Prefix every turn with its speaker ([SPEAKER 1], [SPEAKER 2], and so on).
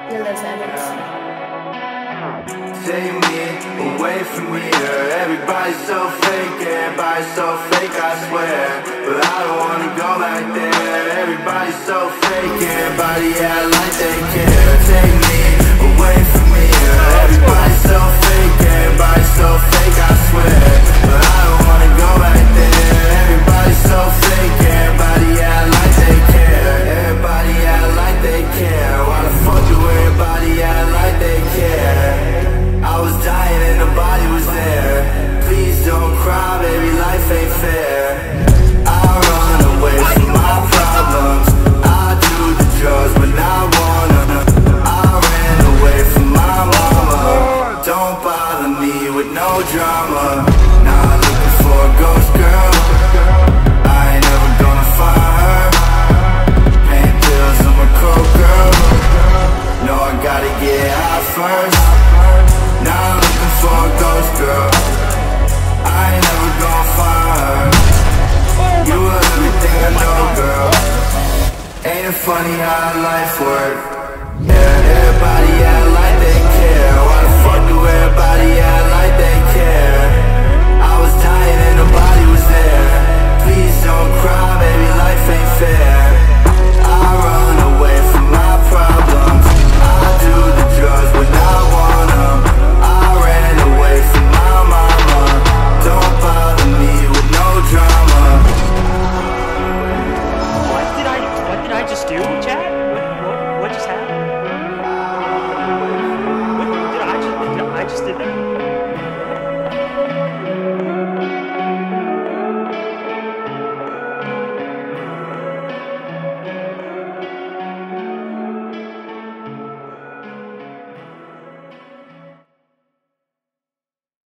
[SPEAKER 1] Lilith Edits.
[SPEAKER 2] Take me away from here. Everybody's so fake, everybody's so fake, I swear. But I don't wanna go back there. Everybody's so fake, everybody act like they care. Take me away from here. Everybody's so fake, everybody's so fake, I swear. But I don't wanna go back there. Everybody's so fake, everybody act like they care. Everybody act like they care. Why the fuck do everybody act like they care? I was dying and nobody was there. Please don't cry, baby, life ain't fair. I run away from my problems. I do the drugs when I wanna. I ran away from my mama. Don't bother me with no drama. Not looking for a ghost girl. I ain't never gonna find her. Pain pills, I'm a coke girl. No, I gotta get high first. Now I'm looking for a ghost girl. I ain't never gonna find her. You were everything I know, girl. Ain't it funny how life works? Yeah, everybody act like they care. Why the fuck do everybody act like they care? I was dying and nobody was there. Please don't cry,